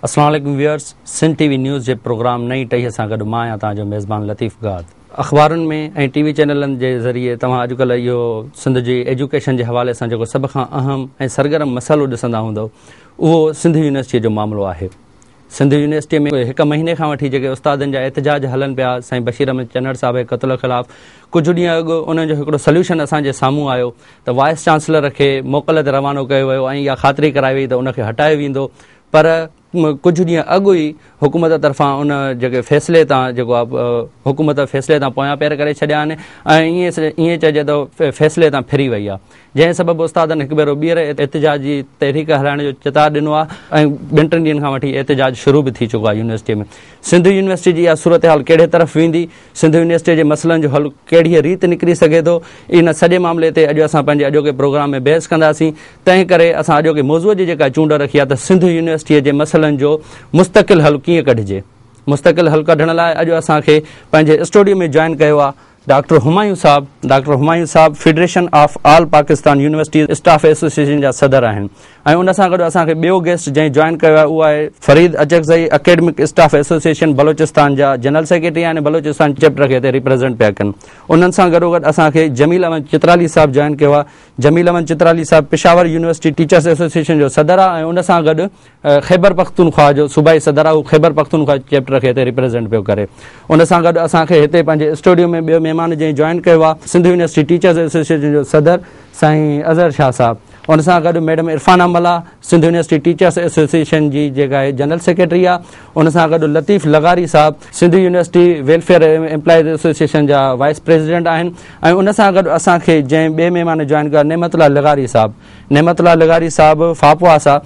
अस्सलाम वालेकुम viewers, Sindh TV news जे प्रोग्राम नई टही सां गॾु मां आहियां तव्हांजो मेज़बान लतीफ़ गाद। अख़बारुनि में ऐं टीवी चैनलनि जे ज़रिए तव्हां अॼुकल्ह इहो सिंध जी एजुकेशन जे हवाले सां जेको सभ खां अहम ऐं सरगर्म मसइलो ॾिसंदा हूंदव, उहो सिंध यूनिवर्सिटीअ जो मामिलो आहे। सिंध यूनिवर्सिटीअ में हिकु महीने खां वठी जेके उस्तादनि जा एहतजाज हलनि पिया, साईं बशीर अहमद चन्नड़ साहिब जे क़त्ल ख़िलाफ़, कुझु ॾींहं अॻु उन्हनि जो हिकिड़ो सोल्यूशन असांजे साम्हूं आयो त वाइस चांसलर खे मोकल ते रवानो कयो वियो ऐं इहा ख़ातिरी कराई वई त उनखे हटायो वेंदो। पर कुझु ॾींहं अॻु ई हुकूमत तरफ़ां उन जेके फ़ैसिले तां जेको आहे हुकूमत फ़ैसिले तां पोयां पेर करे छॾिया आहिनि ऐं ईअं चइजे थो फ़ैसिले तां फिरी वई आहे, जंहिं सबबु उस्तादनि हिकु भेरो ॿीहर एहतजाज जी तहरीक हलाइण जो चितार ॾिनो आहे ऐं ॿिनि टिनि ॾींहंनि खां वठी एहतजाज शुरू बि थी चुको आहे यूनिवर्सिटीअ में। सिंध यूनिवर्सिटी जी इहा सूरत हाल कहिड़े तरफ़ वेंदी, सिंध यूनिवर्सिटी जे मसइलनि जो हल कहिड़ी रीति निकिरी सघे थो, इन सॼे मामले ते अॼु असां पंहिंजे अॼोके प्रोग्राम में बहस कंदासीं। तंहिं करे असां अॼोके मौज़ूअ जी जेका चूंड रखी आहे त सिंध यूनिवर्सिटीअ जे मसइलनि जो मुस्तक़िल हल कीअं कढिजे। मुस्तक़िल हल कढण लाइ अॼु असांखे पंहिंजे स्टूडियो में जॉइन कयो आहे डॉक्टर हुमायूं साहब। डॉक्टर हुमायूं साहब federation of all Pakistan university staff association जा सदर आहिनि ऐं उन सां गॾु असांखे ॿियो गेस्ट जंहिं जॉइन कयो आहे उहो आहे Farid Achakzai, academic staff association Balochistan जा जनरल सेक्रेटरी आहिनि, बलोचिस्तान चैप्टर खे हिते रिप्रेज़ेंट पिया कनि। उन्हनि सां गॾोगॾु असांखे जमील अहमद चित्राली साहब जॉइन कयो आहे। जमील अहमद चित्राली साहब पेशावर यूनिवर्सिटी टीचर्स एसोसिएशन जो सदर आहे ऐं उन सां गॾु ख़ैबर पख्तूनख्वा जो सूबाई सदर आहे, उहो ख़ैबर पख्तूनख्वा चैप्टर खे हिते रिप्रेज़ेंट पियो करे। उन सां गॾु असांखे हिते पंहिंजे स्टूडियो में ॿियो महिमान जंहिं जॉइन कयो आहे सिंध यूनिवर्सिटी टीचर्स एसोसिएशन जो सदर साईं अज़हर शाह साहब। उन सां गॾु madam Irfan Amla, Sindh university teachers association जी जेका आहे जनरल सेक्रेटरी आहे। उन सां गॾु लतीफ़ लगारी साहब, Sindh university welfare employees association जा वाइस प्रेसिडेंट आहिनि ऐं उन सां गॾु असांखे जंहिं ॿिए महिमान जॉइन कयो नेमतुल्लाह लगारी साहब। नेमतुल्लाह लगारी साहब फापवा सां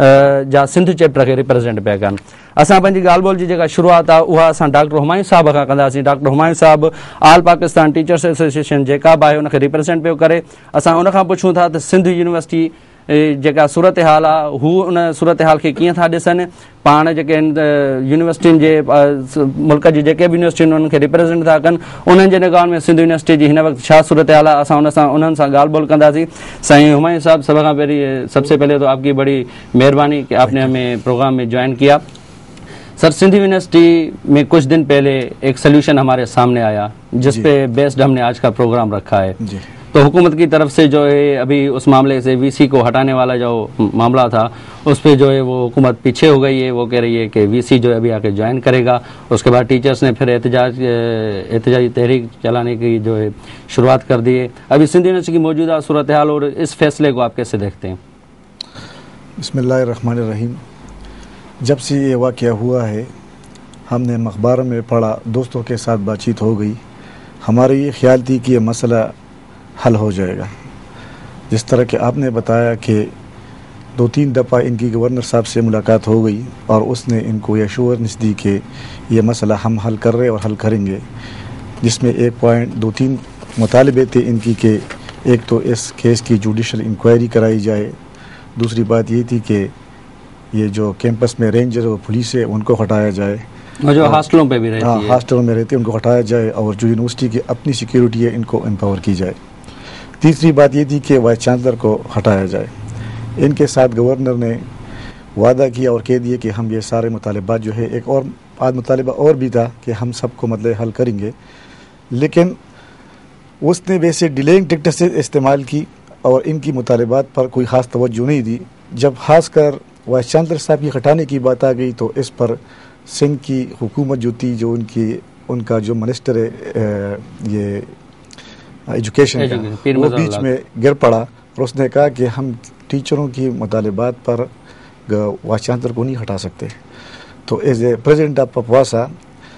जा सिंध चैप्टर खे रिप्रेज़ेंट पिया कनि। असां पंहिंजी ॻाल्हि ॿोल जी जेका शुरूआत आहे उहा असां डॉक्टर हुमायूं साहब खां कंदासीं। डॉक्टर हुमायूं साहब ऑल पाकिस्तान टीचर्स एसोसिएशन जेका बि आहे उनखे रिप्रेज़ेंट पियो करे। असां उन खां पुछूं था त सिंध यूनिवर्सिटी जेका सूरत हाल आहे हू उन सूरत हाल खे कीअं था ॾिसनि, पाण जेके यूनिवर्सिटियुनि जे मुल्क जी जेके बि यूनिवर्सिटियूं उन्हनि खे रिप्रेज़ेंट था कनि, उन्हनि जे निगाह में सिंध यूनिवर्सिटी जी हिन वक़्तु छा सूरत हाल आहे, असां उन्हनि सां ॻाल्हि ॿोल कंदासीं। साईं हुमायूं साहब, सभ खां पहिरीं सबसे पहले तो आपकी बड़ी मेहरबानी कि आपने हमें प्रोग्राम में ज्वाइन किया। सर, सिंध यूनिवर्सिटी में कुछ दिन पहले एक सोल्यूशन हमारे सामने आया जिस पे बेस्ड हमने आज का प्रोग्राम रखा है। तो हुकूमत की तरफ से जो है अभी उस मामले से वीसी को हटाने वाला जो मामला था उस पे जो है वो हुकूमत पीछे हो गई है। वो कह रही है कि वीसी जो है अभी आके ज्वाइन करेगा। उसके बाद टीचर्स ने फिर एहतजाजी तहरीक चलाने की जो है शुरुआत कर दी है। अभी सिंध यूनिवर्सिटी की मौजूदा सूरत हाल और इस फैसले को आप कैसे देखते हैं? बिस्मिल्लाहिर्रहमानिर्रहीम। जब से ये वाक़या हुआ है हमने अखबार में पढ़ा, दोस्तों के साथ बातचीत हो गई, हमारी ये ख्याल थी कि ये मसला हल हो जाएगा। जिस तरह कि आपने बताया कि 2-3 दफ़ा इनकी गवर्नर साहब से मुलाकात हो गई और उसने इनको ये एश्योरेंस दी कि ये मसला हम हल कर रहे और हल करेंगे, जिसमें 2-3 मुतालबे थे इनकी कि एक तो इस केस की जुडिशल इंक्वायरी कराई जाए, दूसरी बात ये थी कि ये जो कैंपस में रेंजर और पुलिस है उनको हटाया जाए, जो हॉस्टलों पे भी रहती है, हॉस्टलों में रहते हैं उनको हटाया जाए, और जो यूनिवर्सिटी की अपनी सिक्योरिटी है इनको एम्पावर की जाए। तीसरी बात ये थी कि वाइस चांसलर को हटाया जाए। इनके साथ गवर्नर ने वादा किया और कह दिए कि हम ये सारे मुतालबात जो है, एक और आध मुतालबा और भी था कि हम सबको मतलब हल करेंगे, लेकिन उसने वैसे डिलेइंग टेक्टिक्स इस्तेमाल की और इनकी मुतालबात पर कोई ख़ास तवज्जो नहीं दी। जब खासकर वाइस चांसलर साहब की हटाने की बात आ गई तो इस पर सिंध की हुकूमत जो थी, जो उनका जो मिनिस्टर है ये एजुकेशन का, वो बीच में गिर पड़ा और उसने कहा कि हम टीचरों की मुतालबात पर वाइस चांसलर को नहीं हटा सकते। तो एज ए प्रेसिडेंट ऑफ पपवासा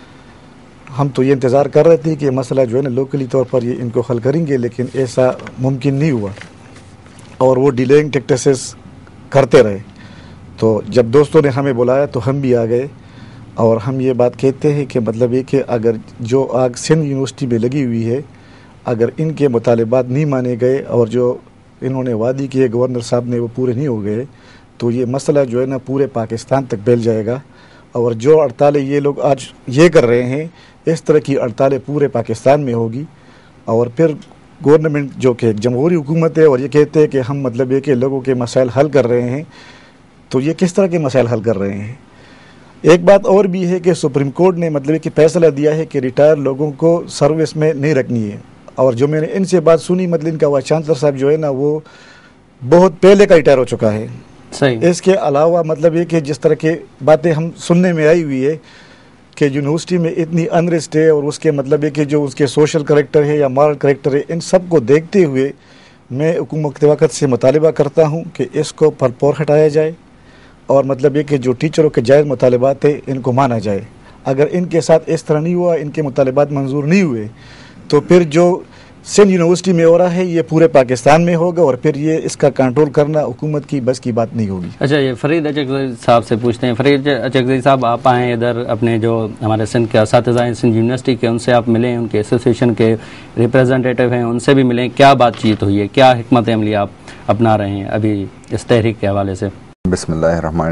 हम तो ये इंतज़ार कर रहे थे कि मसला जो है ना लोकली तौर पर ये इनको हल करेंगे, लेकिन ऐसा मुमकिन नहीं हुआ और वो डिलेइंग टेक्टिक्स करते रहे। तो जब दोस्तों ने हमें बुलाया तो हम भी आ गए और हम ये बात कहते हैं कि मतलब ये कि अगर जो आग सिंध यूनिवर्सिटी में लगी हुई है, अगर इनके मुतालबात नहीं माने गए और जो इन्होंने वादी किए गवर्नर साहब ने वो पूरे नहीं हो गए, तो ये मसला जो है ना पूरे पाकिस्तान तक फैल जाएगा। और जो हड़तालें ये लोग आज ये कर रहे हैं, इस तरह की हड़तालें पूरे पाकिस्तान में होगी। और फिर गवर्नमेंट जो कि जमहूरी हुकूमत है और ये कहते हैं कि हम मतलब ये कि लोगों के मसाइल हल कर रहे हैं, तो ये किस तरह के मसाइल हल कर रहे हैं? ایک بات اور بھی ہے کہ سپریم کورٹ نے مطلب کہ فیصلہ دیا ہے کہ ریٹائر لوگوں کو سروس میں نہیں رکھنی ہے، اور جو میں نے ان سے بات سنی مطلب ان کا وائس چانسلر صاحب جو ہے نا وہ بہت پہلے کا ریٹائر ہو چکا ہے. صحیح. اس کے علاوہ مطلب یہ کہ جس طرح کی باتیں ہم سننے میں آئی ہوئی ہے کہ یونیورسٹی میں اتنی انریسٹ ہے، اور اس کے مطلب یہ کہ جو اس کے سوشل کریکٹر ہے یا مارل کریکٹر ہے، ان سب کو دیکھتے ہوئے میں حکومت وقت سے مطالبہ کرتا ہوں کہ اس کو پھل ہٹایا جائے، اور مطلب یہ کہ جو ٹیچروں کے جائز مطالبات ہیں ان کو مانا جائے. اگر ان کے ساتھ اس طرح نہیں ہوا، ان کے مطالبات منظور نہیں ہوئے، تو پھر جو سندھ یونیورسٹی میں ہو رہا ہے یہ پورے پاکستان میں ہوگا، اور پھر یہ اس کا کنٹرول کرنا حکومت کی بس کی بات نہیں ہوگی. اچھا، یہ فرید اچکزئی صاحب سے پوچھتے ہیں. فرید اچکزئی صاحب، آپ آئیں ادھر، اپنے جو ہمارے سندھ کے اساتذہ ہیں سندھ یونیورسٹی کے، ان سے آپ ملیں، ان کے ایسوسیشن کے ریپریزنٹیٹیو ہیں، ان سے بھی ملیں. کیا بات چیت ہوئی ہے، کیا حکمت عملی آپ اپنا رہے ہیں ابھی اس تحریک کے حوالے سے؟ بسم اللہ الرحمن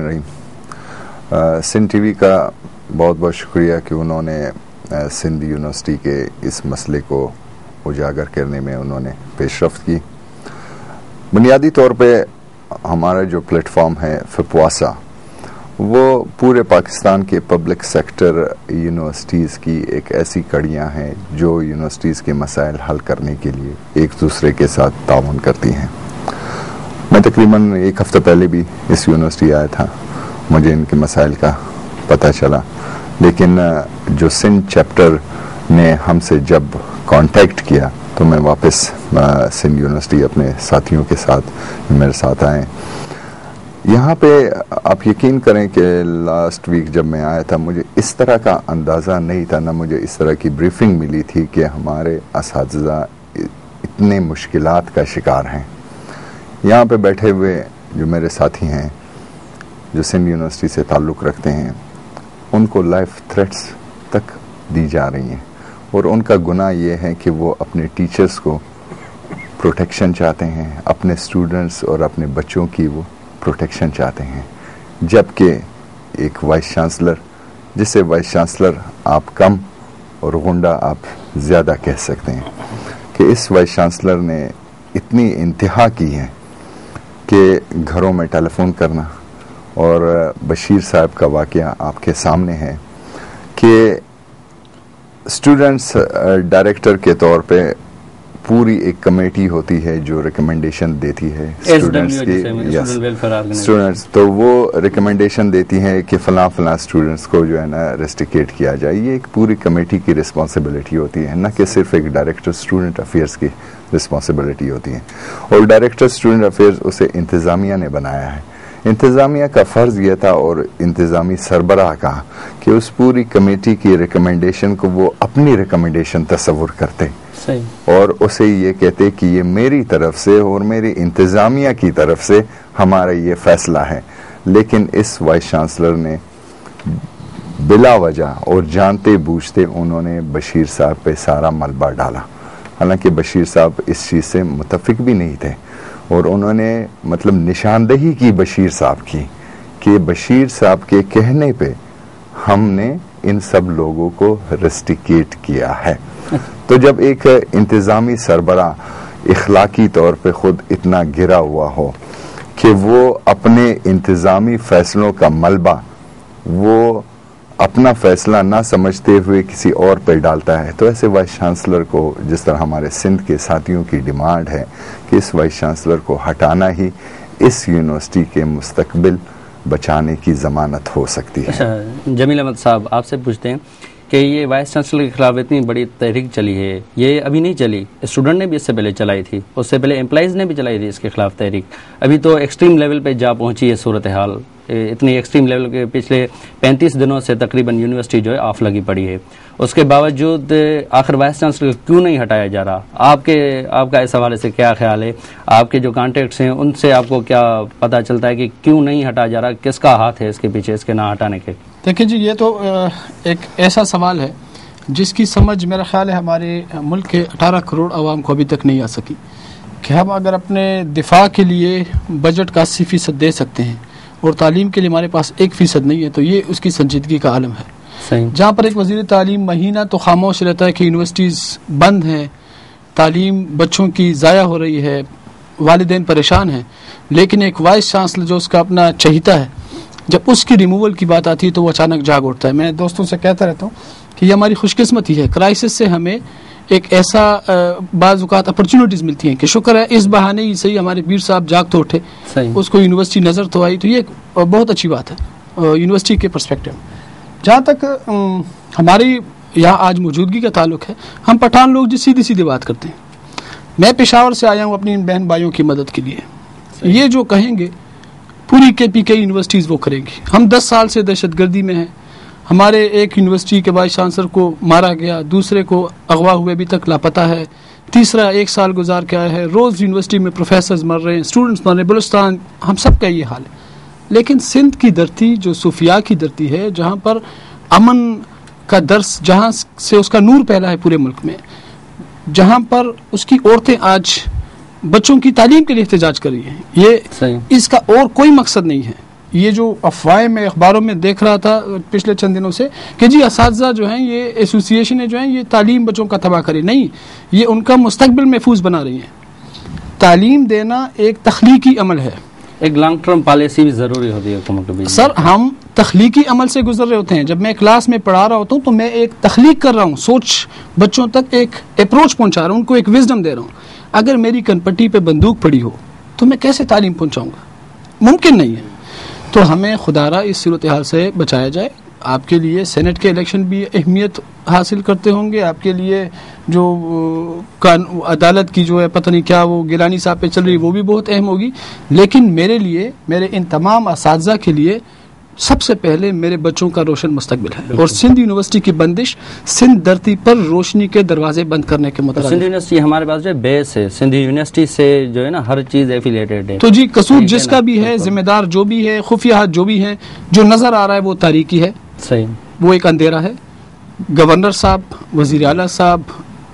الرحیم. سندھ ٹی وی کا بہت بہت شکریہ کہ انہوں نے سندھ یونیورسٹی کے اس مسئلے کو اجاگر کرنے میں انہوں نے پیش رفت کی. بنیادی طور پہ ہمارا جو پلیٹ فارم ہے فپواسا، وہ پورے پاکستان کے پبلک سیکٹر یونیورسٹیز کی ایک ایسی کڑیاں ہیں جو یونیورسٹیز کے مسائل حل کرنے کے لیے ایک دوسرے کے ساتھ تعاون کرتی ہیں. میں تقریباً ایک ہفتہ پہلے بھی اس یونیورسٹی آیا تھا، مجھے ان کے مسائل کا پتہ چلا، لیکن جو سندھ چیپٹر نے ہم سے جب کانٹیکٹ کیا تو میں واپس سندھ یونیورسٹی اپنے ساتھیوں کے ساتھ میرے ساتھ آئے. یہاں پہ آپ یقین کریں کہ لاسٹ ویک جب میں آیا تھا مجھے اس طرح کا اندازہ نہیں تھا، نہ مجھے اس طرح کی بریفنگ ملی تھی کہ ہمارے اساتذہ اتنے مشکلات کا شکار ہیں. یہاں پہ بیٹھے ہوئے جو میرے ساتھی ہیں جو سندھ یونیورسٹی سے تعلق رکھتے ہیں، ان کو لائف تھریٹس تک دی جا رہی ہیں، اور ان کا گناہ یہ ہے کہ وہ اپنے ٹیچرز کو پروٹیکشن چاہتے ہیں، اپنے اسٹوڈنٹس اور اپنے بچوں کی وہ پروٹیکشن چاہتے ہیں. جبکہ ایک وائس چانسلر، جسے وائس چانسلر آپ کم اور غنڈہ آپ زیادہ کہہ سکتے ہیں، کہ اس وائس چانسلر نے اتنی انتہا کی ہے کہ گھروں میں ٹیلی فون کرنا، اور بشیر صاحب کا واقعہ آپ کے سامنے ہے کہ اسٹوڈنٹس ڈائریکٹر کے طور پہ پوری ایک کمیٹی ہوتی ہے جو ریکمنڈیشن دیتی ہے اسٹوڈنٹس کی، اسٹوڈنٹس تو وہ ریکمنڈیشن دیتی ہے کہ فلاں فلاں اسٹوڈنٹس کو جو ہے نا ریسٹریکیٹ کیا جائے. یہ ایک پوری کمیٹی کی رسپانسبلٹی ہوتی ہے، نہ کہ صرف ایک ڈائریکٹر اسٹوڈنٹ افیئرس کی رسپانسبلٹی ہوتی ہے. اور ڈائریکٹر اسٹوڈنٹ افیئرس اسے انتظامیہ نے بنایا ہے. انتظامیہ کا فرض یہ تھا، اور انتظامی سربراہ کا، کہ اس پوری کمیٹی کی ریکمنڈیشن کو وہ اپنی ریکمنڈیشن تصور کرتے اور اسے یہ کہتے کہ یہ میری طرف سے اور میری انتظامیہ کی طرف سے ہمارا یہ فیصلہ ہے. لیکن اس وائس چانسلر نے بلا وجہ اور جانتے بوجھتے انہوں نے بشیر صاحب پہ سارا ملبہ ڈالا، حالانکہ بشیر صاحب اس چیز سے متفق بھی نہیں تھے، اور انہوں نے مطلب نشاندہی کی بشیر صاحب کی کہ بشیر صاحب کے کہنے پہ ہم نے ان سب لوگوں کو ریسٹریکیٹ کیا ہے. تو جب ایک انتظامی سربراہ اخلاقی طور پہ خود اتنا گرا ہوا ہو کہ وہ اپنے انتظامی فیصلوں کا ملبہ وہ اپنا فیصلہ نہ سمجھتے ہوئے کسی اور پہ ڈالتا ہے، تو ایسے وائس چانسلر کو، جس طرح ہمارے سندھ کے ساتھیوں کی ڈیمانڈ ہے کہ اس وائس چانسلر کو ہٹانا ہی اس یونیورسٹی کے مستقبل بچانے کی ضمانت ہو سکتی ہے. جمیل احمد صاحب، آپ سے پوچھتے ہیں کہ یہ وائس چانسلر کے خلاف اتنی بڑی تحریک چلی ہے، یہ ابھی نہیں چلی، اسٹوڈنٹ نے بھی اس سے پہلے چلائی تھی، اس سے پہلے امپلائیز نے بھی چلائی تھی اس کے خلاف تحریک. ابھی تو ایکسٹریم لیول پہ جا پہنچی ہے صورتحال، اتنی ایکسٹریم لیول کے پچھلے 35 دنوں سے تقریباً یونیورسٹی جو ہے آف لگی پڑی ہے. اس کے باوجود آخر وائس چانسلر کیوں نہیں ہٹایا جا رہا؟ آپ کا اس حوالے سے کیا خیال ہے؟ آپ کے جو کانٹیکٹس ہیں ان سے آپ کو کیا پتہ چلتا ہے کہ کیوں نہیں ہٹایا جا رہا؟ کس کا ہاتھ ہے اس کے پیچھے، اس کے نہ ہٹانے کے؟ دیکھیں جی، یہ تو ایک ایسا سوال ہے جس کی سمجھ میرا خیال ہے ہمارے ملک کے 18 کروڑ عوام کو ابھی تک نہیں آ سکی، کہ ہم اگر اپنے دفاع کے لیے بجٹ کا 80% دے سکتے ہیں اور تعلیم کے لیے ہمارے پاس 1% نہیں ہے، تو یہ اس کی سنجیدگی کا عالم ہے. جہاں پر ایک وزیر تعلیم مہینہ تو خاموش رہتا ہے کہ یونیورسٹیز بند ہیں، تعلیم بچوں کی ضائع ہو رہی ہے، والدین پریشان ہیں، لیکن ایک وائس چانسلر جو اس کا اپنا چہیتا ہے जब उसकी रिमूवल की बात आती है तो वो अचानक जाग उठता है. मैं दोस्तों से कहता रहता हूँ कि ये हमारी खुशकिस्मती है. क्राइसिस से हमें एक ऐसा बाज़ औक़ात अपॉर्चुनिटीज़ मिलती हैं कि शुक्र है इस बहाने ही सही हमारे पीर साहब जाग तो उठे, उसको यूनिवर्सिटी नज़र तो आई, तो ये बहुत अच्छी बात है यूनिवर्सिटी के पर्सपेक्टिव. जहाँ तक हमारी यहाँ आज मौजूदगी का ताल्लुक है, हम पठान लोग जी सीधी सीधी बात करते हैं. मैं पेशावर से आया हूँ अपनी इन बहन भाइयों की मदद के लिए. ये जो कहेंगे पूरी KPK यूनिवर्सिटीज़ वो करेंगी. हम 10 साल से दहशतगर्दी में हैं. हमारे एक यूनिवर्सिटी के वाइस चांसलर को मारा गया, दूसरे को अगवा हुए अभी तक लापता है, तीसरा 1 साल गुजार के आया है. रोज़ यूनिवर्सिटी में प्रोफेसर्स मर रहे हैं, स्टूडेंट्स मर रहे हैं. बलूचिस्तान हम सब का ये हाल है. लेकिन सिंध की धरती जो सूफिया की धरती है, जहाँ पर अमन का दर्स, जहाँ से उसका नूर फैला है पूरे मुल्क में, जहाँ पर उसकी औरतें आज बच्चों की तालीम के लिए एहतजाज कर रही हैं, ये इसका और कोई मकसद नहीं है. ये जो अफवाहें मैं अखबारों में देख रहा था पिछले चंद दिनों से कि जी असातिज़ा जो हैं, ये एसोसिएशनें जो हैं, ये तालीम बच्चों का तबाह करे, नहीं, ये उनका मुस्तकबिल महफूज बना रही हैं. तालीम देना एक तख्लीकी अमल है, एक लॉन्ग टर्म पॉलिसी भी ज़रूरी होती है हुकूमत के. सर हम तख्लीकी अमल से गुजर रहे होते हैं. जब मैं क्लास में पढ़ा रहा होता हूँ तो मैं एक तख्लीक कर रहा हूँ, सोच बच्चों तक एक अप्रोच पहुँचा रहा हूँ, उनको एक विजडम दे रहा हूँ. अगर मेरी कनपट्टी पे बंदूक पड़ी हो तो मैं कैसे तालीम पहुँचाऊँगा? मुमकिन नहीं है. तो हमें खुदारा इस सूरत हाल से बचाया जाए. आपके लिए सेनेट के इलेक्शन भी अहमियत हासिल करते होंगे, आपके लिए जो अदालत की जो है पता नहीं क्या वो गिलानी साहब पे चल रही वो भी बहुत अहम होगी. लेकिन मेरे लिए, मेरे इन तमाम असातिज़ा के लिए सबसे पहले मेरे बच्चों का रोशन मुस्तकबिल है. और सिंध यूनिवर्सिटी की बंदिश सिंध धरती पर रोशनी के दरवाजे बंद करने के मतलब. सिंध यूनिवर्सिटी हमारे पास जो बेस है, सिंध यूनिवर्सिटी से जो है ना हर चीज़ एफिलेटेड है. तो जी कसूर जिसका भी है, जिम्मेदार जो भी है, खुफिया हाथ जो भी है, जो नज़र आ रहा है वो तारीकी है. सही, वो एक अंधेरा है. गवर्नर साहब, वज़ीर आला साहब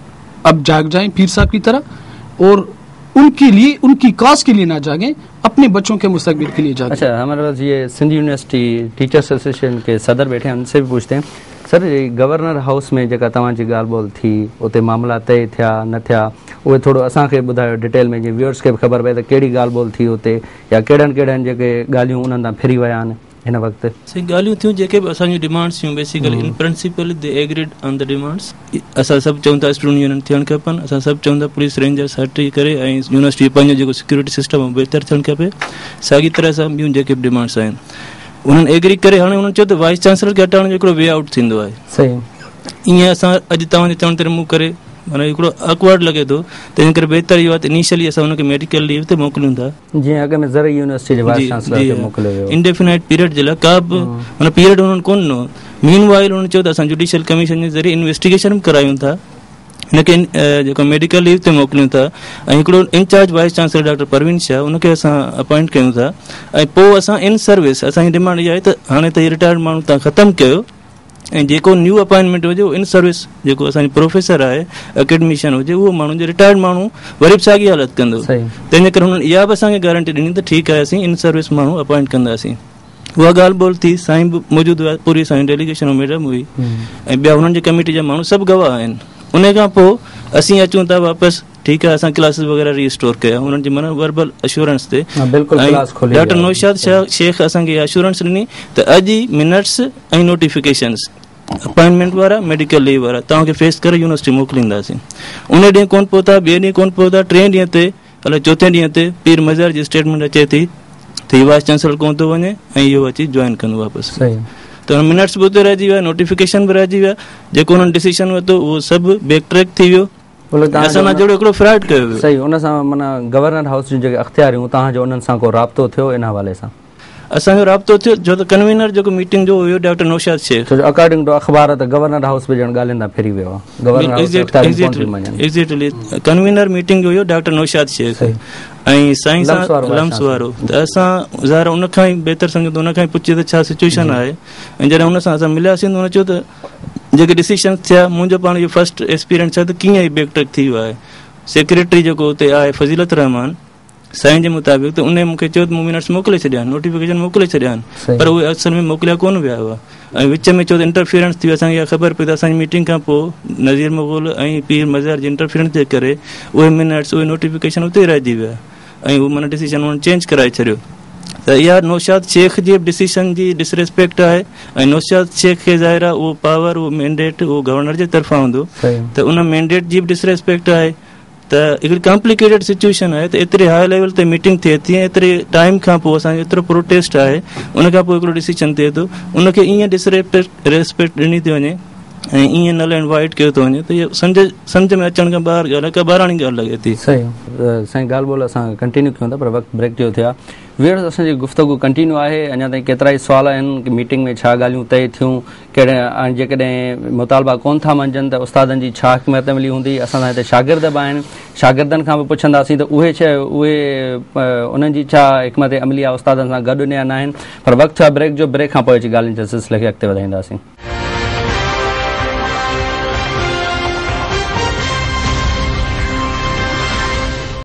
अब जाग जाएं पीर साहब की तरह, और उनके लिए, उनकी कॉज के लिए ना जागें, अपने बच्चों के मुस्तकबिल के लिए जागें. अच्छा, हमारे पास ये सिंध यूनिवर्सिटी टीचर्स एसोसिएशन के सदर बैठे हैं, उनसे भी पूछते हैं. सर, गवर्नर हाउस में जेका तव्हांजी ॻाल्हि ॿोल थी, उते मामला तय थिया न थिया, उहे थोरो असांखे ॿुधायो डिटेल में, जीअं व्यूअर्स खे बि ख़बर पए त कहिड़ी ॻाल्हि ॿोल थी उते, या कहिड़नि कहिड़नि जेके ॻाल्हियूं उन्हनि तां फिरी विया आहिनि हिन वक़्तु. सही ॻाल्हियूं थियूं जेके बि असांजूं डिमांड्स थियूं. Basically in principle they agreed on the demands. असां सभु चऊं था स्टूडेंट यूनियन थियणु खपनि, असां सभु चऊं था पुलिस रेंजर्स हटी करे ऐं यूनिवर्सिटी पंहिंजो जेको सिक्योरिटी सिस्टम आहे बहितर थियणु खपे. साॻी तरह सां ॿियूं जेके बि डिमांड्स आहिनि उन्हनि एग्री करे, हाणे उन्हनि चयो त वाइस चांसलर खे हटाइण जो हिकिड़ो वे आउट थींदो आहे. सही, ईअं असां अॼु तव्हांजे चवण ते मूं करे माना हिकिड़ो अकवर्ड लॻे थो. तंहिं करे बहितर इहो आहे त इनिशियली असां हुनखे मेडिकल लीव ते मोकिलियूं था, जीअं अॻ में ज़रूरी यूनिवर्सिटी जे वाइस चांसलर खे मोकिलियो वियो इंडेफिनाइट पीरियड जे लाइ. का बि माना पीरियड उन्हनि कोन ॾिनो. मीन वाइल उन्हनि चयो त असां जुडिशियल कमीशन जे ज़रिए इन्वेस्टिगेशन बि करायूं था, हिनखे जेको मेडिकल लीव ते मोकिलियूं था. ऐं हिकिड़ो in charge vice chancellor doctor Parveen Shah उनखे असां अपॉइंट कयूं था. ऐं पोइ असां इन सर्विस, असांजी डिमांड इहा आहे त हाणे त रिटायर्ड माण्हू तव्हां ख़तमु कयो, ऐं जेको न्यू अपॉइंटमेंट हुजे उहो इन सर्विस, जेको असांजो प्रोफेसर आहे, अकेडमिशियन हुजे, उहो माण्हू जो रिटायर्ड माण्हू वरी बि साॻी हालत कंदो. तंहिंजे करे हुननि इहा बि असांखे गारंटी ॾिनी त ठीकु आहे असीं इन सर्विस माण्हू अपॉइंट कंदासीं. उहा ॻाल्हि ॿोल थी. साईं बि मौजूदु हुआ, पूरी साईं डेलीगेशन मैडम हुई, ऐं ॿिया हुननि जी कमेटी जा माण्हू सभु गवाह आहिनि. उन खां पोइ असीं अचूं था वापसि, ठीकु आहे असां क्लासिस वग़ैरह रीस्टोर कया हुननि जे माना वर्बल एश्योरेंस ते. डॉक्टर नौशाद शाह शेख असांखे एश्योरेंस ॾिनी त अॼु ई मिनट्स ऐं नोटिफिकेशन्स अपॉइंटमेंट वारा, मेडिकल लीव वारा तव्हांखे फेस करे यूनिवर्सिटी मोकिलींदासीं. उन ॾींहुं कोन पहुता, ॿिए ॾींहुं कोन पहुता, 3 ॾींहं ते अलाए 4थे ॾींहं ते पीर मज़ार जी स्टेटमेंट अचे थी त वाइस चांसलर कोन थो वञे ऐं इहो अची जॉइन कंदो वापसि. त मिनट्स बि उते रहिजी विया, नोटिफिकेशन बि रहिजी विया. जेको हुननि डिसीजन वरितो उहो सभु बैक ट्रैक थी वियो. असां सां जहिड़ो हिकिड़ो फ्रॉड कयो वियो. सही, उन सां माना गवर्नर हाउस जूं जेके अख़्तियारियूं तव्हांजो उन्हनि सां को राब्तो थियो इन हवाले सां? असांजो राब्तो थियो छो त कन्वीनर जेको मीटिंग जो हुयो doctor Naushad Sheikh, according to अख़बार त गवर्नर हाउस बि ॼण ॻाल्हियुनि तां फिरी वियो आहे. एग्जैक्टली कन्वीनर मीटिंग जो हुयो डॉक्टर नौशाद शेख ऐं साईं लम्स वारो. त असां ज़ाहिर उन खां ई बहितर सम्झो त उन खां ई पुछे त छा सिचुएशन आहे. ऐं जॾहिं हुन सां असां मिलियासीं त हुन चयो त जेके डिसीशन थिया, मुंहिंजो पाण इहो फर्स्ट एक्सपीरियंस आहे त कीअं बैक ट्रैक थी वियो आहे. सेक्रेटरी जेको हुते आहे फज़ीलत रहमान साईं जे मुताबिक़, त उन मूंखे चयो त मूं मिनट्स मोकिले छॾिया, नोटिफिकेशन मोकिले छॾिया, पर उहे असल में मोकिलिया कोन विया हुआ. ऐं विच में चयो त इंटरफियरेंस थी वियो. असांखे इहा ख़बर पई त असांजी मीटिंग खां पोइ नज़ीर मुग़ल ऐं पीर मज़ार जी इंटरफियरेंस जे करे उहे मिनट्स, उहे नोटिफिकेशन उते रहिजी विया ऐं उहो माना डिसीजन उन्हनि चेंज कराए छॾियो. त इहा नौशाद शेख जी डिसीशन जी डिसरिस्पेक्ट आहे ऐं नौशाद शेख खे ज़ाहिर आहे उहो पावर उहो मैंडेट उहो गवर्नर जे तरफ़ां हूंदो त उन मैंडेट जी बि डिसरिस्पेक्ट आहे त हिकिड़ी कॉम्प्लिकेटेड सिचुएशन आहे त एतिरे हाई लेवल ते मीटिंग थिए थी ऐं एतिरे टाइम खां पोइ असांजो एतिरो प्रोटेस्ट आहे उन खां पोइ हिकिड़ो डिसीजन थिए थो उनखे ईअं डिसरिस्पेक्ट ॾिनी थी वञे ऐं ईअं नल एंड वाइट कयो थो वञे त इहो सम्झ में अचण खां ॿाहिरि ॻाल्हि आहे का ॿाराणी ॻाल्हि लॻे थी सही साईं ॻाल्हि ॿोल असां कंटिन्यू कयूं था पर वक़्तु ब्रेक जो थिया व्यूअर्स असांजी गुफ़्तगू कंटिन्यू आहे अञा ताईं केतिरा ई सुवाल आहिनि कि मीटिंग में छा ॻाल्हियूं तय थियूं कहिड़े जेकॾहिं मुतालबा कोन था मंझनि त उस्तादनि जी छा हिकमत अमली हूंदी असां हिते शागिर्द बि आहिनि शागिर्दनि खां बि पुछंदासीं त उहे उन्हनि जी छा हिकमत अमली आहे उस्तादनि सां गॾु या न आहिनि पर वक़्तु आहे ब्रेक जो ब्रेक खां पोइ अची ॻाल्हियुनि जे सिलसिले खे अॻिते वधाईंदासीं